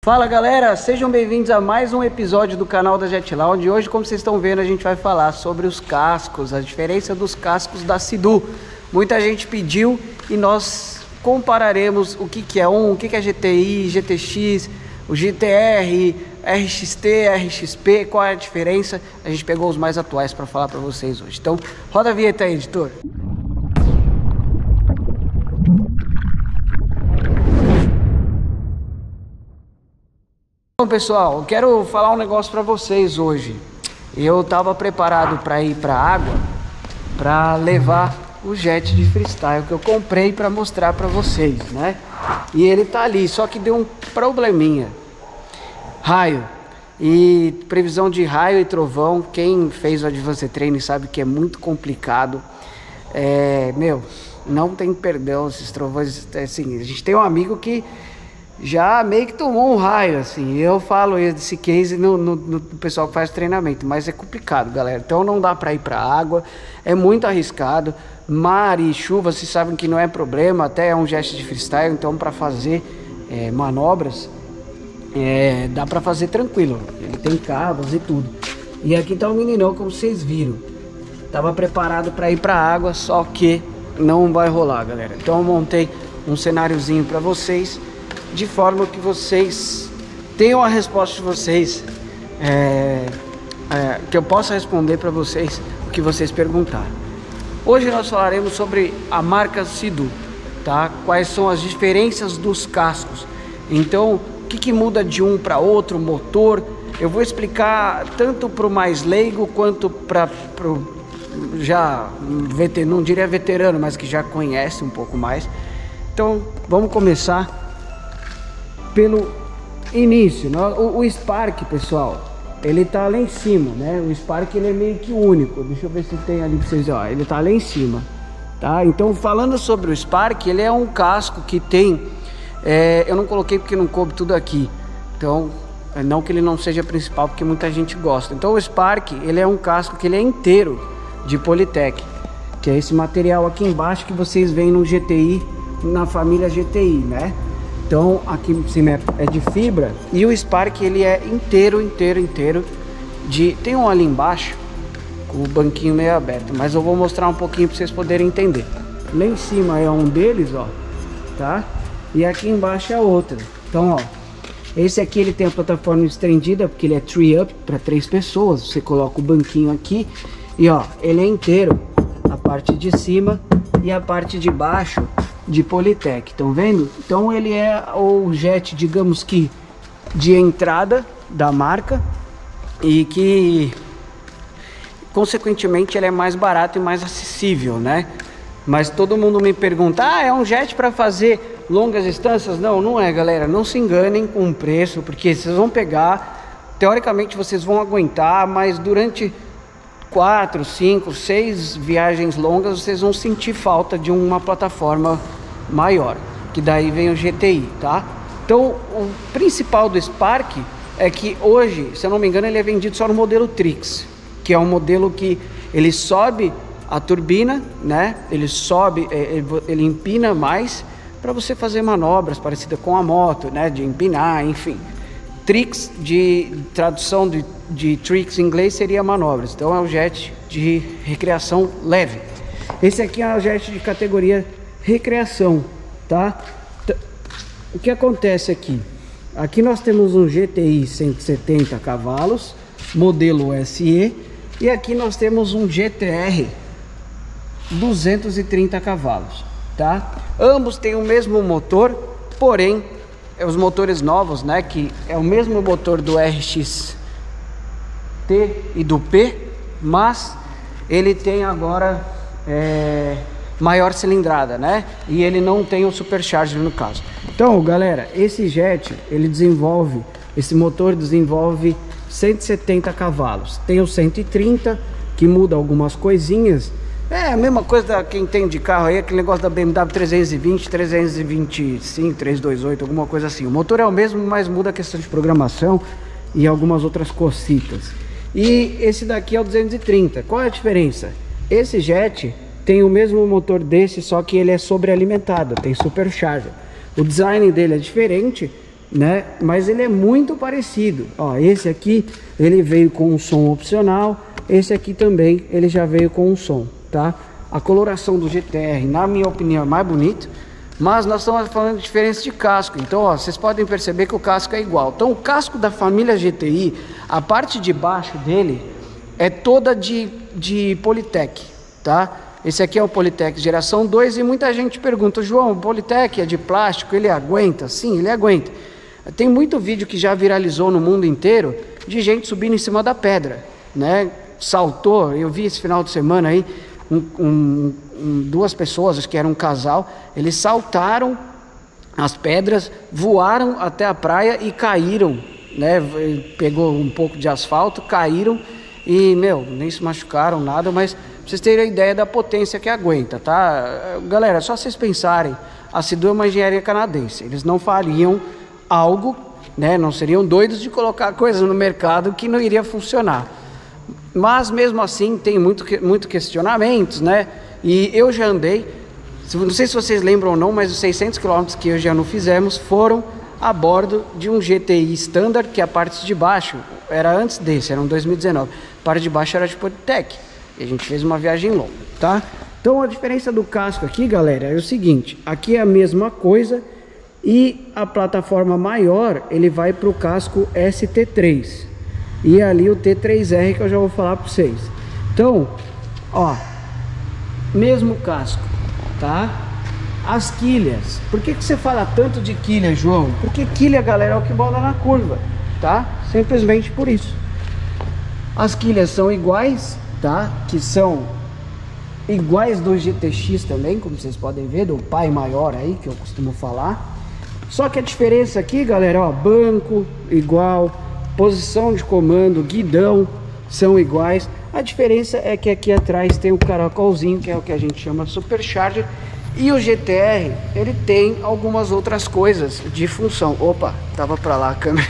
Fala galera, sejam bem-vindos a mais um episódio do canal da Jet Lounge. Hoje, como vocês estão vendo, a gente vai falar sobre os cascos, a diferença dos cascos da Sea-Doo. Muita gente pediu e nós compararemos o que é o que é GTI, GTX, o GTR, RXT, RXP, qual é a diferença. A gente pegou os mais atuais para falar para vocês hoje. Então, roda a vinheta aí, editor. Bom pessoal, eu quero falar um negócio para vocês hoje. Eu estava preparado para ir para a água, para levar o jet de freestyle que eu comprei para mostrar para vocês, né? E ele tá ali, só que deu um probleminha. Raio. E previsão de raio e trovão, quem fez o Advanced Training sabe que é muito complicado. Não tem perdão esses trovões. Assim, a gente tem um amigo que já meio que tomou um raio, assim. Eu falo desse case no pessoal que faz treinamento, mas é complicado, galera. Então não dá para ir para água, é muito arriscado. Mar e chuva, vocês sabem que não é problema, até é um jet de freestyle, então para fazer manobras dá para fazer tranquilo. Ele tem cabos e tudo. E aqui tá o meninão, como vocês viram. Tava preparado para ir para água, só que não vai rolar, galera. Então eu montei um cenáriozinho para vocês, de forma que vocês tenham a resposta de vocês, que eu possa responder para vocês o que vocês perguntaram. Hoje nós falaremos sobre a marca Sea-Doo, tá? Quais são as diferenças dos cascos. Então, o que muda de um para outro, motor. Eu vou explicar tanto para o mais leigo quanto para o já não diria veterano, mas que já conhece um pouco mais. Então, vamos começar pelo início. O Spark, pessoal, ele tá lá em cima, né? O Spark, ele é meio que único. Deixa eu ver se tem ali pra vocês, ó. Ele tá lá em cima, tá? Então, falando sobre o Spark, ele é um casco que tem... eu não coloquei porque não coube tudo aqui. Então, não que ele não seja principal, porque muita gente gosta. Então, o Spark, ele é um casco que ele é inteiro de Polytech, que é esse material aqui embaixo que vocês veem no GTI, na família GTI, né? Então aqui em cima é de fibra, e o Spark ele é inteiro tem um ali embaixo com o banquinho meio aberto, mas eu vou mostrar um pouquinho para vocês poderem entender. Lá em cima é um deles, ó, tá? E aqui embaixo é outro. Então, ó, esse aqui ele tem a plataforma estendida porque ele é 3-up para 3 pessoas. Você coloca o banquinho aqui e ó, ele é inteiro, a parte de cima e a parte de baixo de Polytech, estão vendo? Então ele é o jet, digamos que de entrada da marca, e que consequentemente ele é mais barato e mais acessível, né? Mas todo mundo me pergunta, é um jet para fazer longas distâncias? Não, não é, galera. Não se enganem com o preço, porque vocês vão pegar, teoricamente vocês vão aguentar, mas durante 4, 5, 6 viagens longas vocês vão sentir falta de uma plataforma maior, que daí vem o GTI, tá? Então o principal do Spark é que hoje, se eu não me engano, ele é vendido só no modelo Trix, que é um modelo que ele sobe a turbina, né? Ele sobe, ele empina mais para você fazer manobras parecidas com a moto, né? De empinar, enfim. Trix, de tradução de Trix em inglês, seria manobras. Então é um jet de recreação leve. Esse aqui é um jet de categoria recreação, tá? O que acontece aqui? Aqui nós temos um GTI 170 cavalos, modelo SE, e aqui nós temos um GTR 230 cavalos, tá? Ambos têm o mesmo motor, porém os motores novos, né, que é o mesmo motor do RXT e do P, mas ele tem agora maior cilindrada, né? E ele não tem o supercharger no caso. Então, galera, esse jet, esse motor desenvolve 170 cavalos. Tem o 130, que muda algumas coisinhas. É a mesma coisa da quem tem de carro aí, aquele negócio da BMW 320, 325, 328, alguma coisa assim. O motor é o mesmo, mas muda a questão de programação e algumas outras cositas. E esse daqui é o 230. Qual é a diferença? Esse jet tem o mesmo motor desse, só que ele é sobrealimentado, tem supercharger. O design dele é diferente, né? Mas ele é muito parecido. Ó, esse aqui ele veio com um som opcional, esse aqui também ele já veio com um som, tá? A coloração do GTR, na minha opinião, é mais bonito, mas nós estamos falando de diferença de casco. Então, ó, vocês podem perceber que o casco é igual. Então, o casco da família GTI, a parte de baixo dele é toda de Politec, tá? Esse aqui é o Politec geração 2 e muita gente pergunta: João, o Politec é de plástico, ele aguenta? Sim, ele aguenta. Tem muito vídeo que já viralizou no mundo inteiro de gente subindo em cima da pedra, né? Saltou, eu vi esse final de semana aí, duas pessoas, acho que era um casal, eles saltaram as pedras, voaram até a praia e caíram, né? Pegou um pouco de asfalto, caíram e, nem se machucaram, nada, mas pra vocês terem a ideia da potência que aguenta, tá? Galera, só vocês pensarem, a Sidu é uma engenharia canadense, eles não fariam algo, né? Não seriam doidos de colocar coisas no mercado que não iria funcionar. Mas mesmo assim tem muito questionamentos, né? E eu já andei, não sei se vocês lembram ou não, mas os 600 km que eu já não fizemos foram a bordo de um GTI Standard, que a parte de baixo era antes desse, era um 2019, a parte de baixo era de Politec, e a gente fez uma viagem longa, tá? Então a diferença do casco aqui, galera, é o seguinte: aqui é a mesma coisa e a plataforma maior ele vai para o casco ST3 e ali o T3R, que eu já vou falar para vocês. Então, ó, mesmo casco, tá? As quilhas, por que você fala tanto de quilha, João? Porque quilha, galera, é o que manda na curva, tá? Simplesmente por isso. As quilhas são iguais, tá? Que são iguais do GTX também, como vocês podem ver, do pai maior aí, que eu costumo falar. Só que a diferença aqui, galera, ó, banco igual, posição de comando, guidão são iguais. A diferença é que aqui atrás tem o caracolzinho, que é o que a gente chama Supercharger. E o GTR, ele tem algumas outras coisas de função. Opa, tava pra lá a câmera.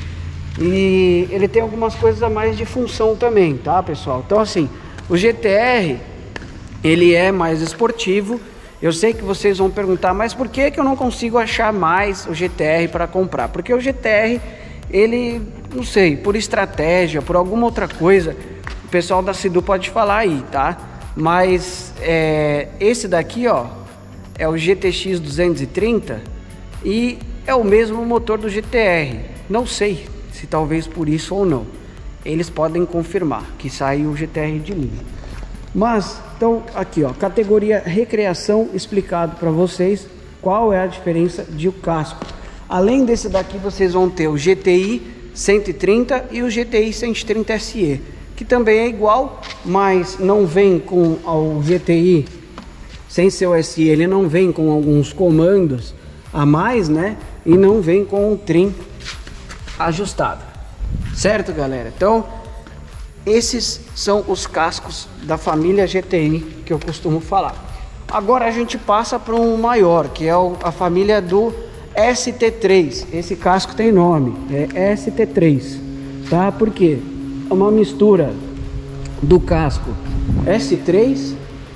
E ele tem algumas coisas a mais de função também, tá, pessoal? Então, assim, o GTR, ele é mais esportivo. Eu sei que vocês vão perguntar, mas por que eu não consigo achar mais o GTR para comprar? Porque o GTR, ele, não sei, por estratégia, por alguma outra coisa, o pessoal da Sidu pode falar aí, tá? Mas esse daqui, ó, é o GTX 230 e é o mesmo motor do GTR. Não sei se talvez por isso ou não. Eles podem confirmar que saiu o GTR de linha. Mas, então, aqui, ó, categoria recreação, explicado para vocês qual é a diferença de o casco. Além desse daqui, vocês vão ter o GTI 130 e o GTI 130 SE, que também é igual, mas não vem com o GTI sem ser o SE, ele não vem com alguns comandos a mais, né? E não vem com o trim ajustado, certo, galera? Então, esses são os cascos da família GTI que eu costumo falar. Agora a gente passa para um maior, que é a família do ST3. Esse casco tem nome, é ST3, tá? Porque é uma mistura do casco S3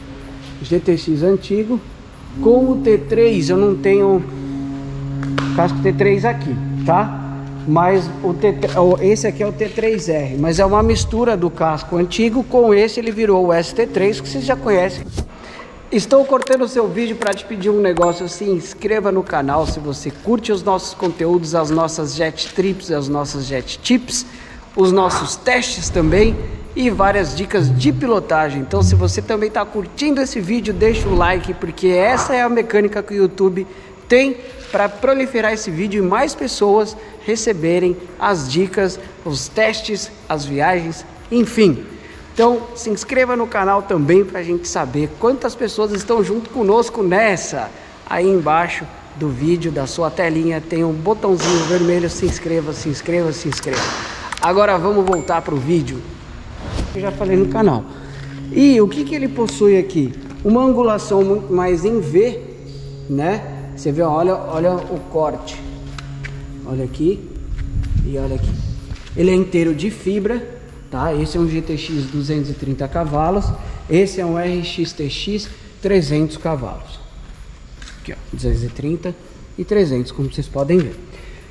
GTX antigo com o T3. Eu não tenho casco T3 aqui, tá? Mas esse aqui é o T3R, mas é uma mistura do casco antigo com esse, ele virou o ST3, que vocês já conhecem. Estou cortando o seu vídeo para te pedir um negócio: se inscreva no canal se você curte os nossos conteúdos, as nossas jet trips, as nossas jet tips, os nossos testes também e várias dicas de pilotagem. Então, se você também está curtindo esse vídeo, deixa o like, porque essa é a mecânica que o YouTube tem para proliferar esse vídeo e mais pessoas receberem as dicas, os testes, as viagens, enfim. Então, se inscreva no canal também para a gente saber quantas pessoas estão junto conosco nessa. Aí embaixo do vídeo, da sua telinha, tem um botãozinho vermelho: se inscreva, se inscreva, se inscreva. Agora vamos voltar para o vídeo. Eu já falei no canal. E o que ele possui aqui? Uma angulação muito mais em V, né? Você vê, olha o corte. Olha aqui e olha aqui. Ele é inteiro de fibra, tá? Esse é um GTX 230 cavalos. Esse é um RX TX 300 cavalos. Aqui, ó, 230 e 300, como vocês podem ver.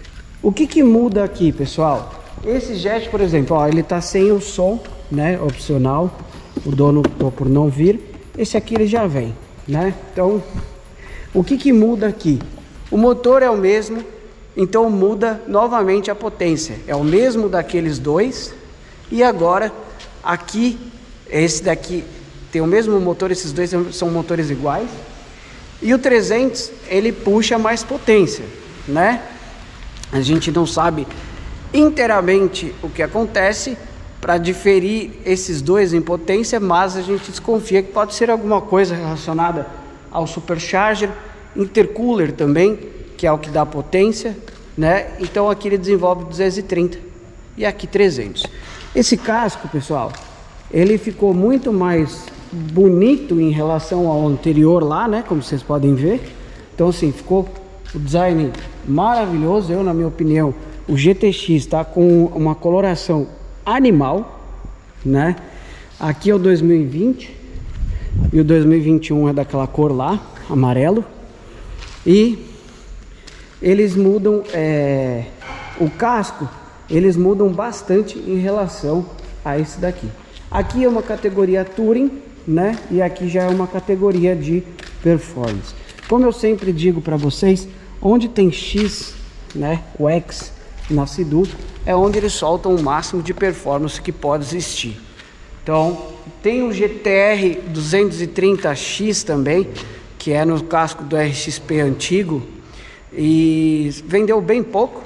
O que muda aqui, pessoal? Esse jet, por exemplo, ó, ele tá sem o som, né, opcional. O dono optou por não vir. Esse aqui ele já vem, né? Então, o que muda aqui? O motor é o mesmo, então muda novamente a potência. É o mesmo daqueles dois. E agora, aqui, esse daqui tem o mesmo motor, esses dois são motores iguais. E o 300, ele puxa mais potência, né? A gente não sabe inteiramente o que acontece para diferir esses dois em potência, mas a gente desconfia que pode ser alguma coisa relacionada ao supercharger, intercooler também, que é o que dá potência, né? Então aqui ele desenvolve 230 e aqui 300. Esse casco, pessoal, ele ficou muito mais bonito em relação ao anterior lá, né? Como vocês podem ver. Então assim, ficou o design maravilhoso. Eu, na minha opinião, o GTX tá com uma coloração animal, né? Aqui é o 2020 e o 2021 é daquela cor lá, amarelo. E eles mudam o casco, eles mudam bastante em relação a esse daqui. Aqui é uma categoria Touring, né? E aqui já é uma categoria de performance. Como eu sempre digo para vocês, onde tem X, né, o X na Sidu, é onde eles soltam o máximo de performance que pode existir. Então, tem o GTR 230X também, que é no casco do RXP antigo, e vendeu bem pouco.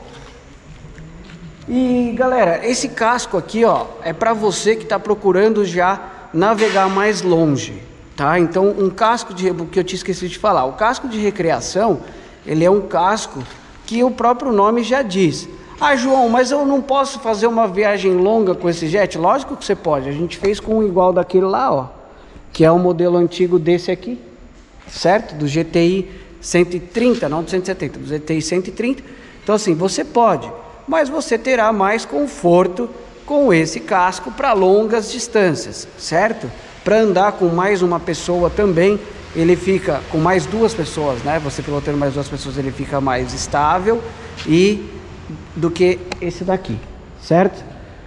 E galera, esse casco aqui, ó, é para você que está procurando já navegar mais longe, tá? Então, um casco de, que eu tinha esquecido de falar, o casco de recreação, ele é um casco que o próprio nome já diz. Ah, João, mas eu não posso fazer uma viagem longa com esse jet? Lógico que você pode. A gente fez com um igual daquele lá, ó, que é o modelo antigo desse aqui, certo? Do GTI 130, não do 170, do GTI 130. Então assim, você pode, mas você terá mais conforto com esse casco para longas distâncias, certo? Para andar com mais uma pessoa também, ele fica com mais duas pessoas, né? Você pilotando mais duas pessoas, ele fica mais estável e do que esse daqui, certo?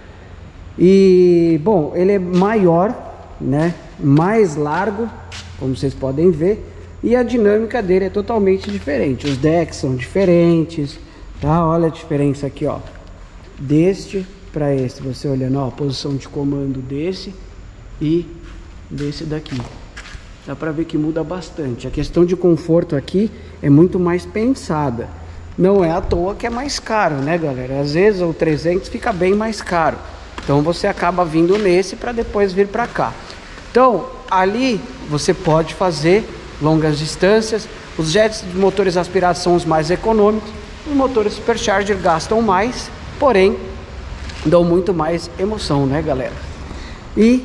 E bom, ele é maior, né? Mais largo, como vocês podem ver, e a dinâmica dele é totalmente diferente. Os decks são diferentes, tá? Olha a diferença aqui, ó, deste para esse. Você olhando, ó, a posição de comando desse e desse daqui. Dá para ver que muda bastante. A questão de conforto aqui é muito mais pensada. Não é à toa que é mais caro, né, galera? Às vezes o 300 fica bem mais caro. Então você acaba vindo nesse para depois vir para cá. Então, ali você pode fazer longas distâncias. Os jets de motores a aspiração são os mais econômicos. Os motores supercharger gastam mais, porém dão muito mais emoção, né, galera? E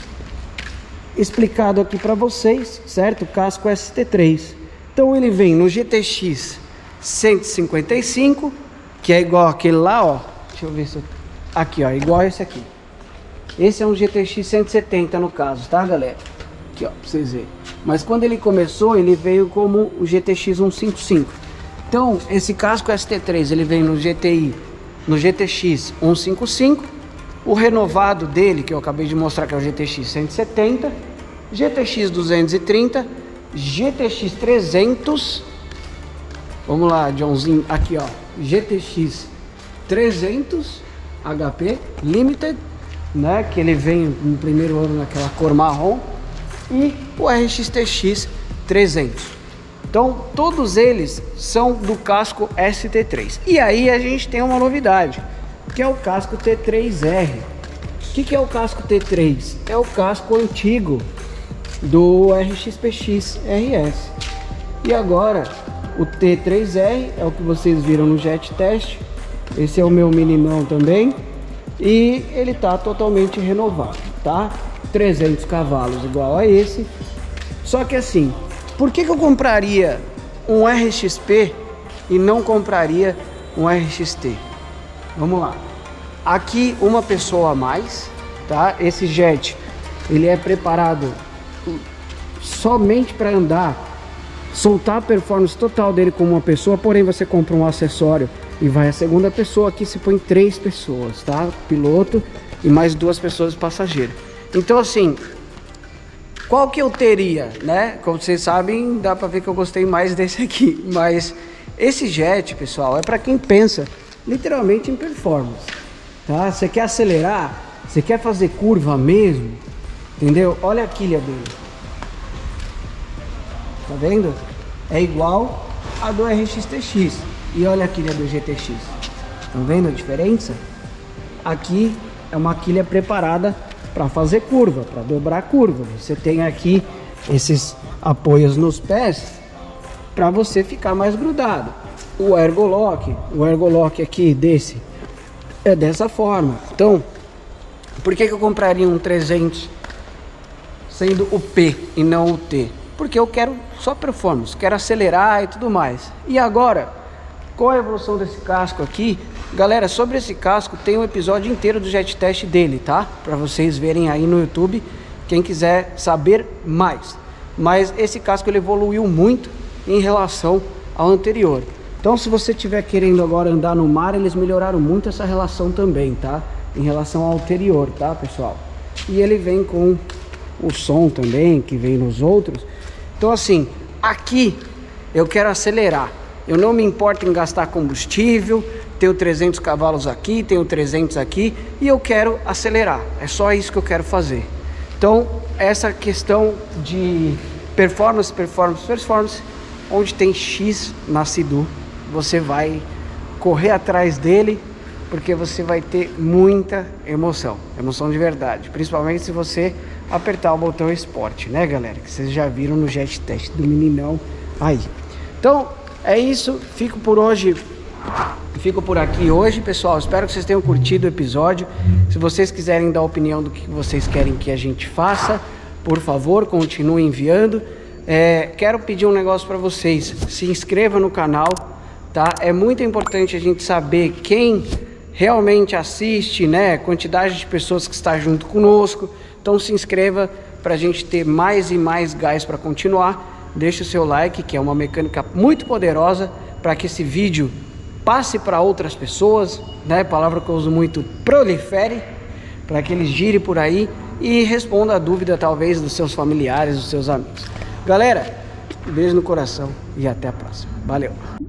explicado aqui para vocês, certo? O casco ST3. Então ele vem no GTX 155, que é igual aquele lá, ó. Deixa eu ver se eu... Aqui, ó, igual esse aqui. Esse é um GTX 170 no caso, tá, galera? Aqui, ó, pra vocês verem. Mas quando ele começou, ele veio como o GTX 155. Então, esse casco ST3, ele vem no GTI, no GTX 155. O renovado dele, que eu acabei de mostrar, que é o GTX 170, GTX 230, GTX 300. Vamos lá, Johnzinho, aqui, ó, GTX 300 HP Limited, né, que ele vem no primeiro ano naquela cor marrom, e o RXTX 300. Então, todos eles são do casco ST3. E aí a gente tem uma novidade, que é o casco T3R. O que é o casco T3? É o casco antigo do RXPX RS. E agora o T3R é o que vocês viram no Jet Test. Esse é o meu minimão também. E ele tá totalmente renovado, tá? 300 cavalos igual a esse. Só que assim, por que eu compraria um RXP e não compraria um RXT? Vamos lá. Aqui uma pessoa a mais, tá? Esse jet, ele é preparado somente para andar, soltar a performance total dele como uma pessoa, porém você compra um acessório e vai a segunda pessoa. Aqui se põe 3 pessoas, tá? Piloto e mais 2 pessoas passageiras. Então assim, qual que eu teria, né? Como vocês sabem, dá pra ver que eu gostei mais desse aqui. Mas esse jet, pessoal, é para quem pensa literalmente em performance, tá? Você quer acelerar, você quer fazer curva mesmo, entendeu? Olha a quilha dele, tá vendo? É igual a do RX-TX. E olha a quilha do GTX, estão vendo a diferença? Aqui é uma quilha preparada para fazer curva, para dobrar curva. Você tem aqui esses apoios nos pés para você ficar mais grudado. O ergolock aqui desse é dessa forma. Então, por que eu compraria um 300 sendo o P e não o T? Porque eu quero só performance, quero acelerar e tudo mais. E agora, qual a evolução desse casco aqui? Galera, sobre esse casco tem um episódio inteiro do jet test dele, tá? Para vocês verem aí no YouTube, quem quiser saber mais. Mas esse casco ele evoluiu muito em relação ao anterior. Então se você estiver querendo agora andar no mar, eles melhoraram muito essa relação também, tá? Em relação ao anterior, tá, pessoal? E ele vem com o som também, que vem nos outros. Então assim, aqui eu quero acelerar. Eu não me importo em gastar combustível, tenho 300 cavalos aqui, tenho 300 aqui e eu quero acelerar. É só isso que eu quero fazer. Então, essa questão de performance, onde tem X na Sea-Doo, você vai correr atrás dele, porque você vai ter muita emoção de verdade, principalmente se você apertar o botão Sport, né, galera? Que vocês já viram no jet test do meninão aí. Então, é isso, fico por aqui hoje, pessoal. Espero que vocês tenham curtido o episódio. Se vocês quiserem dar opinião do que vocês querem que a gente faça, por favor, continue enviando. Quero pedir um negócio para vocês: se inscreva no canal, tá? É muito importante a gente saber quem realmente assiste, né? Quantidade de pessoas que está junto conosco. Então se inscreva para a gente ter mais e mais gás para continuar. Deixe o seu like, que é uma mecânica muito poderosa para que esse vídeo passe para outras pessoas, né? Palavra que eu uso muito, prolifere, para que eles girem por aí e responda a dúvida talvez dos seus familiares, dos seus amigos. Galera, um beijo no coração e até a próxima. Valeu!